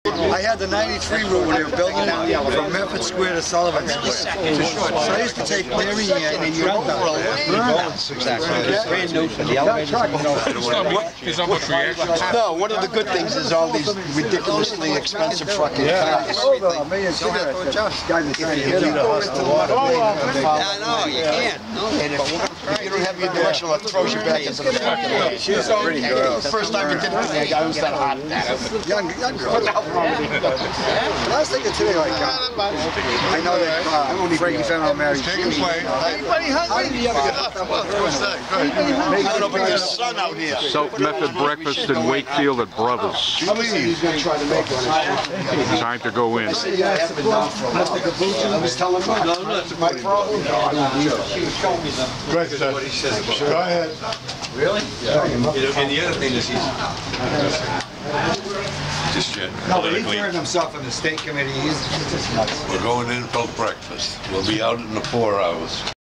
I had the 93 route when they were building down from Medford Square to Sullivan Square. So I used to take Mary Ann and Brenda. Brand new. The elevator's No, one of the good things is all these ridiculously expensive fucking cars. A million cigarettes. Guys are trying to hit them. I know, you can't. And if you don't have your directional, it throws you back into the fucking way. She's a pretty girl. First time you did it, I was that hot. Young girl. Last thing today, like, I know that Frankie found out married. Anybody hungry? Coming up with your son out here. South Method breakfast in Wakefield at Brothers. He's going to try to make one. Time to go in. I was telling him, no, that's my problem. Go ahead, sir. Go ahead. Really? Yeah. And the other thing is he's just no, but he turned himself in the state committee. He's just nuts. We're going in for breakfast. We'll be out in the 4 hours.